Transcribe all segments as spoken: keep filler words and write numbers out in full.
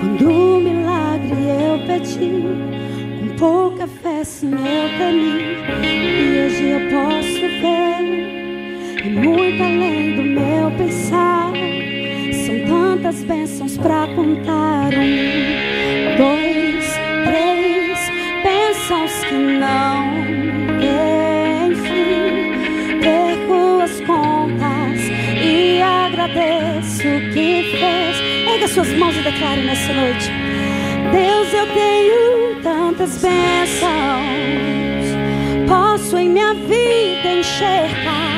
Quando o milagre eu pedi, com pouca fé sim eu temi, e hoje eu posso ver, e muito além do meu pensar. São tantas bênçãos pra contar. Um, dois, três, bênçãos que não têm fim. Perco as contas e agradeço o que fez. Erga suas mãos e declare nessa noite: Deus, eu tenho tantas bênçãos, posso em minha vida enxergar.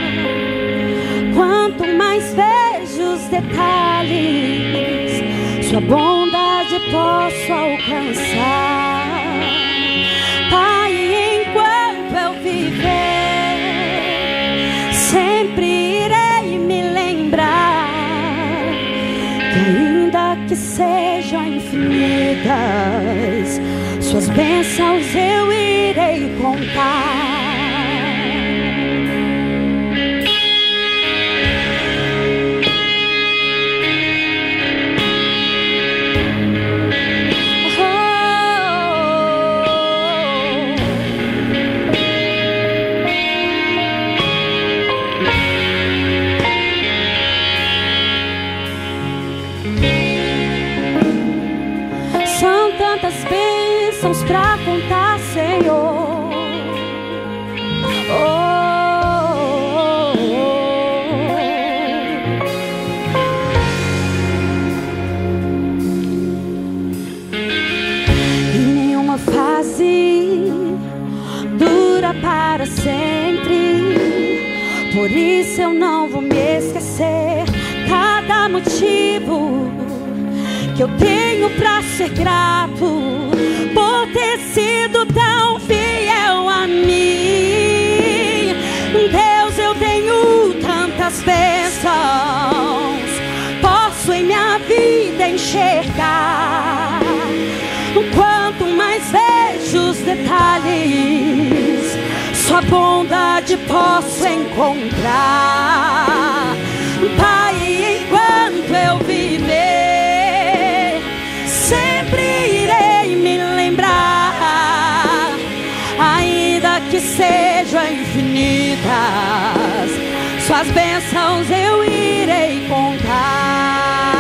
Quanto mais vejo os detalhes, sua bondade posso alcançar. Pai, enquanto eu viver, sempre irei me lembrar que ainda que sejam infinitas, suas bênçãos eu irei contar. Tantas bênçãos pra contar, Senhor. Oh, oh, oh. E nenhuma fase dura para sempre, por isso eu não vou me esquecer. Cada motivo que eu tenho pra ser grato, por ter sido tão fiel a mim. Deus, eu tenho tantas bênçãos, posso em minha vida enxergar. Quanto mais vejo os detalhes, sua bondade posso encontrar. Pai, enquanto eu viver, sempre irei me lembrar, ainda que sejam infinitas, suas bênçãos eu irei contar.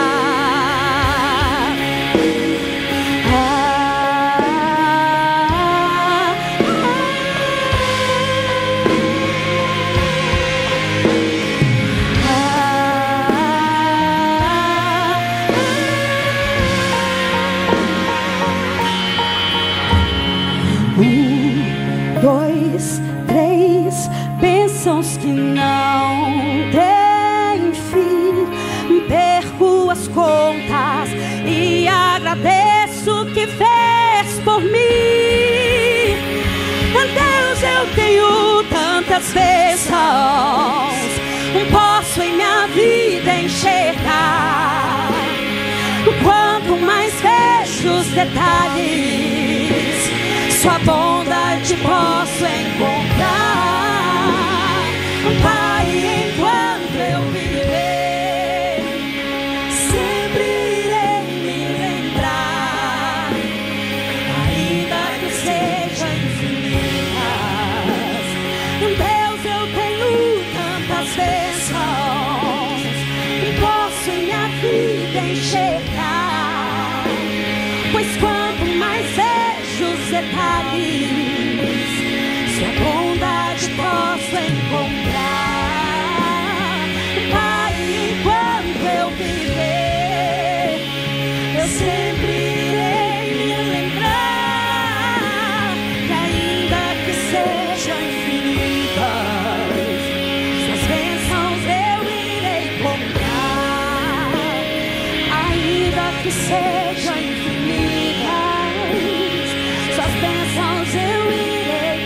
Dois, três, bênçãos que não têm fim. Perco as contas e agradeço o que fez por mim. Deus, eu tenho tantas bênçãos, posso em minha vida enxergar. Quanto mais vejo os detalhes, sua bondade posso encontrar. Pai, enquanto eu viver, sempre irei me lembrar, ainda que sejam infinitas. Deus, eu tenho tantas bênçãos, posso em minha vida enxergar. Pois quanto mais vejo os detalhes, sua bondade posso encontrar. Pai, enquanto eu viver, eu sempre irei me lembrar que ainda que sejam infinitas, suas bênçãos eu irei contar. Ainda que sejam infinitas, suas bênçãos eu irei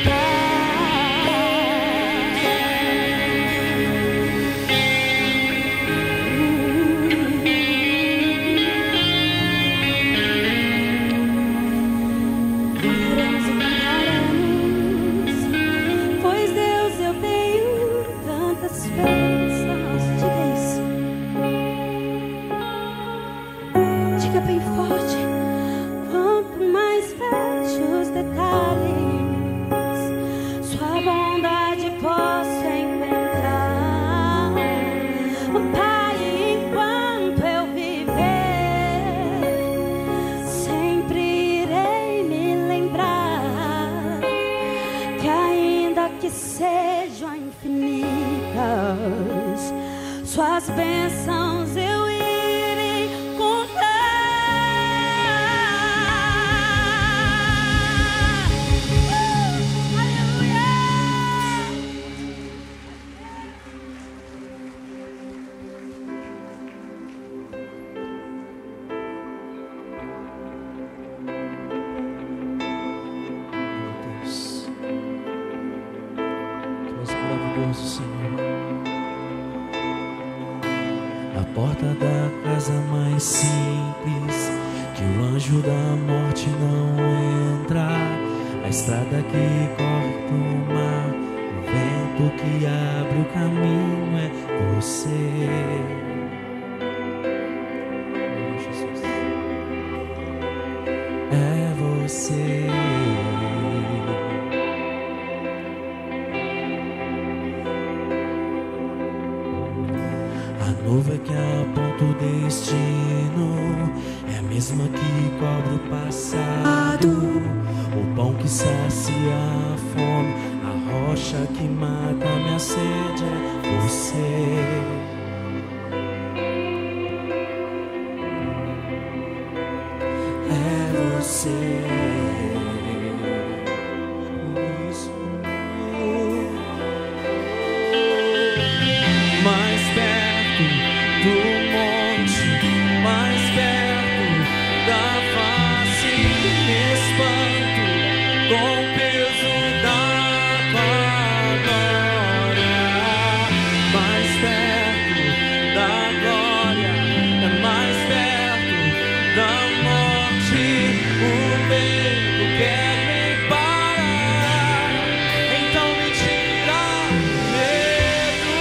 Cantaremos e cantaremos, pois Deus, eu tenho tantas bênçãos. Diga isso. Diga Diga bem forte. Quanto mais feche os detalhes, sua bondade posso encontrar. Oh, Pai, enquanto eu viver, sempre irei me lembrar que ainda que sejam infinitas, suas bênçãos eu irei contar. Uh, aleluia! Deus, tu és maravilhoso, Senhor. A porta da casa mais simples, que o anjo da morte não entra. A estrada que corre pro mar, o vento que abre o caminho é você. Oh, Jesus. É você. A nuvem que aponta o destino é a mesma que cobre o passado. O pão que sacia a fome, a rocha que mata a minha sede é você. É você. Por isso, mais perto do monte, mais perto da face, me espanto com o peso da tua glória. Mais perto da glória, é mais perto da morte, o medo quer me parar, então me tira medo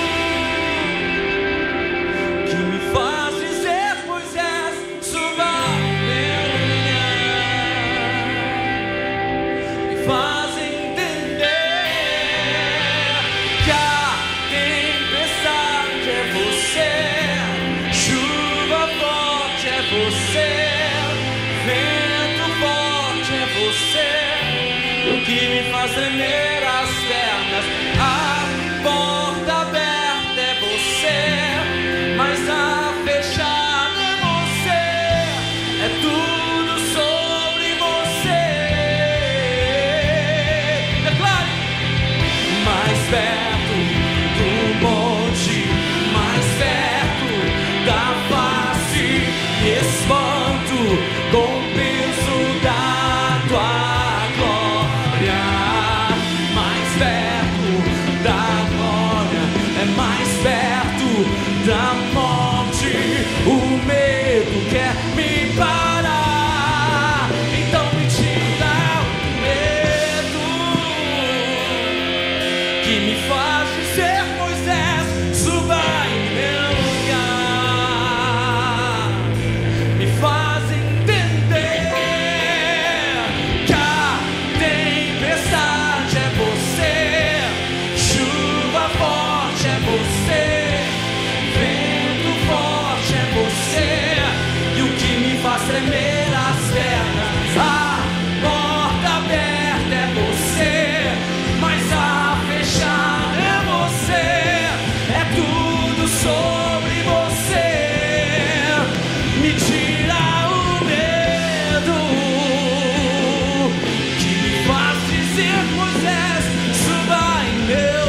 que me faz dizer, Moisés, suba meu lugar, me faz entender que a tempestade é você, chuva forte é você, vento forte é você, o que me faz tremer as pernas. A porta aberta é você, mas a fechada é você, é tudo sobre você. Declare. Mais perto do monte, mais perto da face, me espanto com o peso da tua glória. Mais perto da glória, é mais perto da morte, o medo quer me parar, então me tira o medo que me faz dizer, Moisés, suba em meu lugar, me faz entender que a tempestade é você, chuva forte é você, vento forte é você, e o que me faz tremer as pernas. A porta aberta é você, mas a fechada é você, é tudo sobre você. Me tira o medo que me faz dizer, Moisés, suba em meu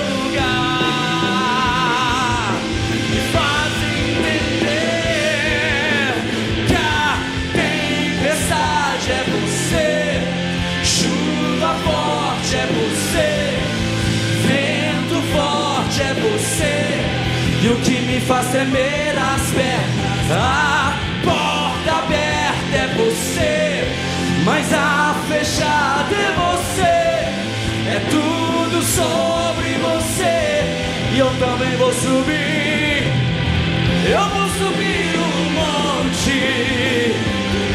lugar, me faz entender que a tempestade é você, chuva forte é você, vento forte é você, e o que me faz tremer as pernas. A porta aberta é você, mas a fechada é você, é tudo sobre você. E eu também vou subir, eu vou subir o monte,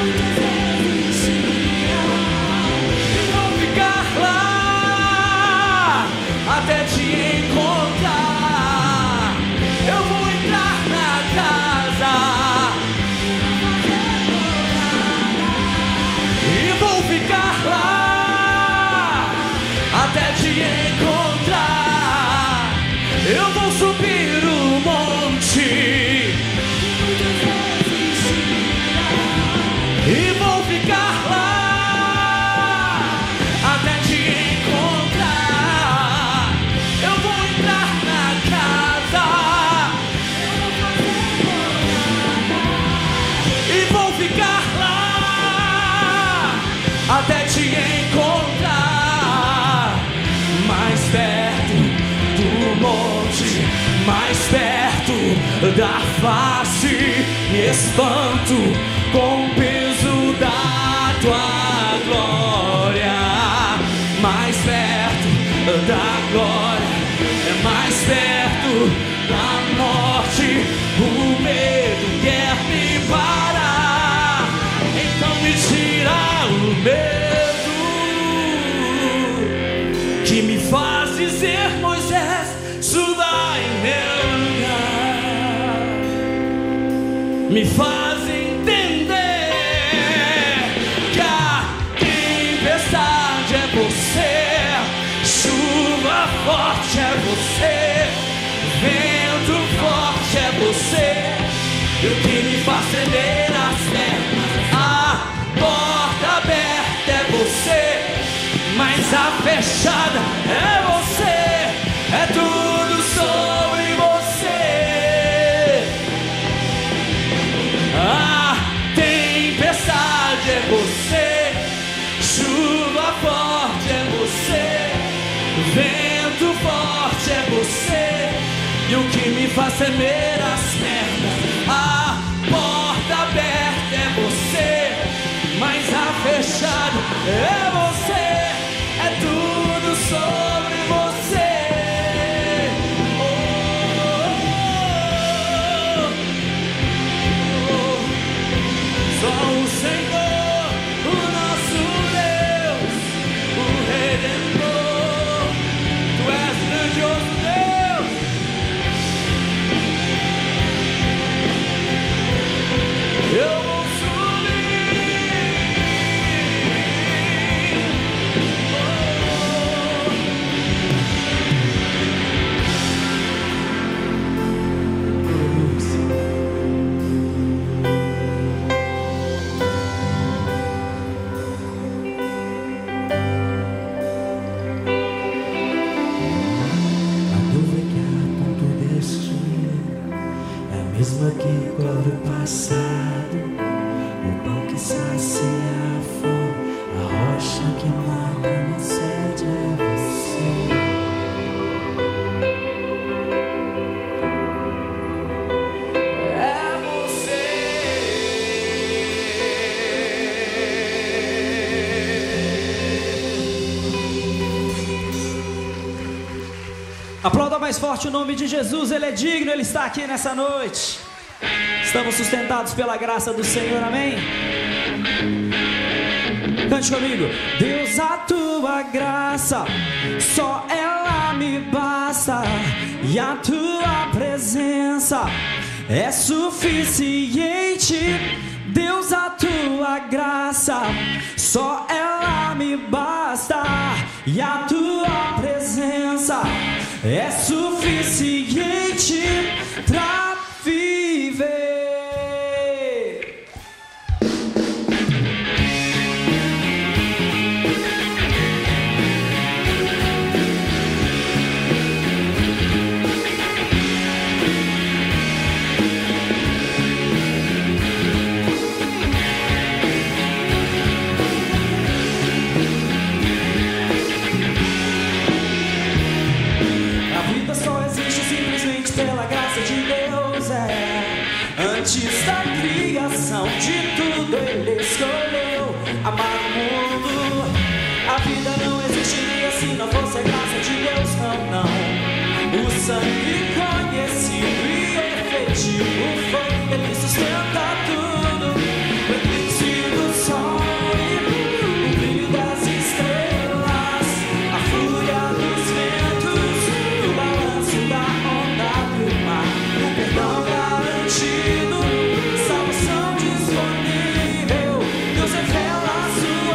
ficar lá até te encontrar. Eu vou entrar na casa e vou ficar lá até te encontrar. Mais perto do monte, mais perto da face, me espanto com o peso da tua glória. Mais perto da glória, é mais perto da morte. O medo quer me parar, então me tira o medo que me faz dizer: Moisés, suba em meu lugar. Me faz entender que a tempestade é você, chuva forte é você, vento forte é você, e o que me faz tremer as pernas. A porta aberta é você, mas a fechada é você. É tudo sobre você. A tempestade é você, chuva forte é você, vento forte é você, e o que me faz tremer as pernas. A porta aberta é você, mas a fechada é você. É tudo sobre você. Só o Senhor, o nosso Deus, o Redentor. Tu és grandioso Deus. Eu vou que cobre o passado, o pão que sacia a fome, a rocha que mata minha sede é você. É você. Aplauda mais forte o nome de Jesus, Ele é digno, Ele está aqui nessa noite. Estamos sustentados pela graça do Senhor, amém? Cante comigo. Deus, a tua graça, só ela me basta, e a tua presença é suficiente. Deus, a tua graça, só ela me basta, e a tua presença é suficiente pra viver. Antes da criação de tudo Ele escolheu amar o mundo. A vida não existiria se não fosse a graça de Deus, não, não. O sangue conhecido e efetivo foi Ele que sustenta tudo. O eclipse do sol, o brilho das estrelas, a fúria dos ventos e o balanço da onda do mar. O perdão garantido, salvação disponível. Deus revela a sua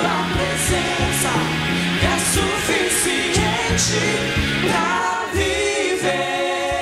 tua presença é suficiente pra viver.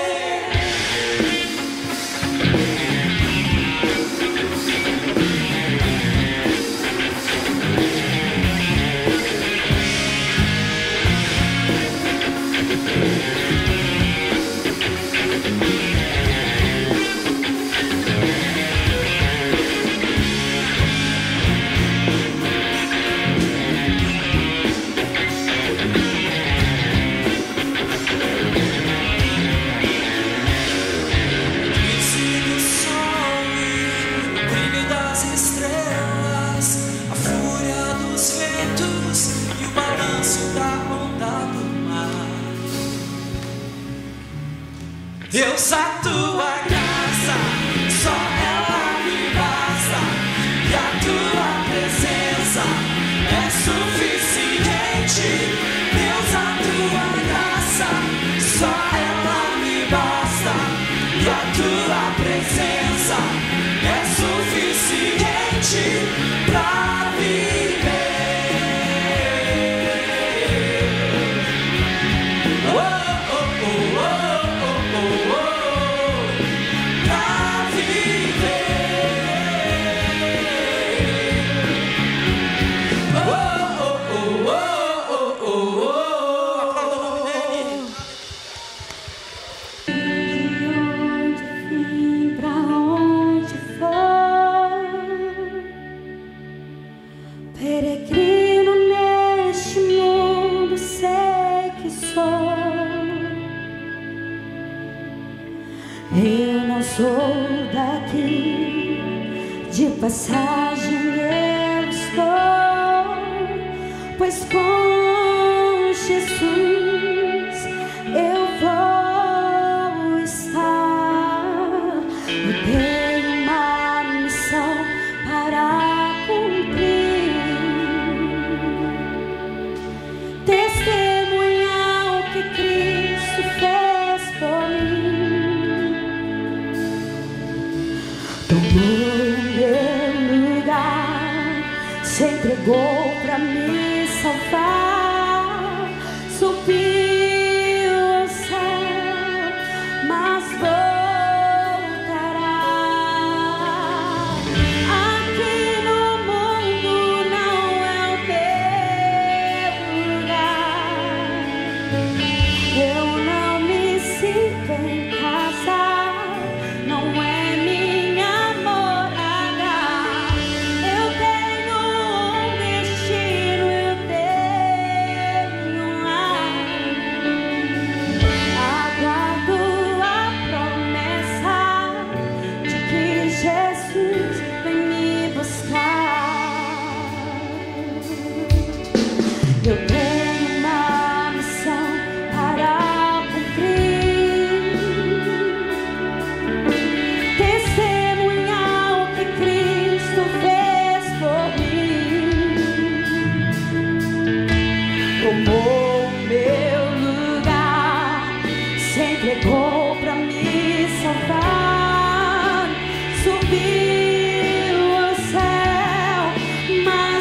Deus, a tua graça, só ela me basta, e a tua presença é suficiente. Deus, a tua graça, só ela me basta, e a tua presença é suficiente pra viver. Oh, oh, oh, oh. Eu não sou daqui, de passagem eu estou, pois com Jesus eu vou estar. Eu tenho uma missão para cumprir, testemunhar o que Cristo fez por mim. Tomou meu lugar, se entregou pra me salvar, subiu ao céu, mas voltará. Aqui no mundo não é o meu lugar, eu não me sinto em casa, não é eu tenho uma missão para cumprir, testemunhar o que Cristo fez por mim. Tomou meu lugar, se entregou para me salvar, subiu ao céu, mas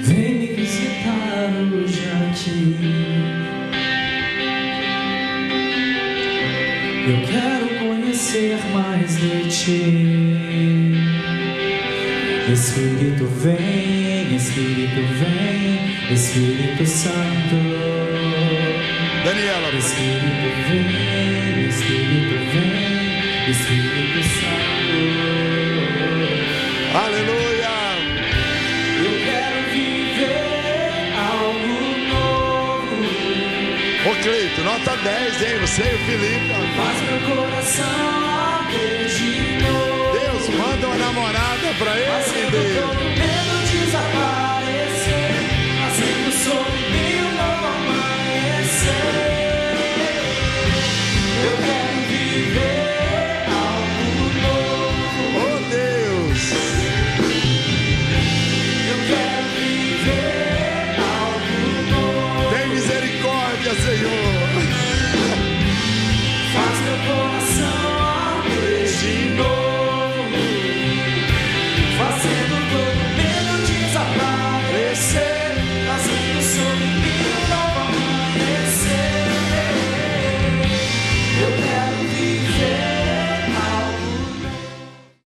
Vem me visitar hoje aqui. Eu quero conhecer mais de ti. Espírito vem, Espírito vem, Espírito Santo. Daniela, Espírito vem, Espírito vem, Espírito Santo. aleluia. Eu quero viver algo novo. Ô Cleito, nota dez, hein? Você e o Felipe. Faz meu coração arder de novo. Deus, manda uma namorada pra ele, Fazendo Deus. todo medo desaparecer. Fazendo sobre mim um novo amanhecer. Eu quero viver algo novo. Oh Deus, Eu quero viver algo novo. tem misericórdia, Senhor. Faz meu coração arder de novo. Fazendo todo medo desaparecer. Fazendo sobre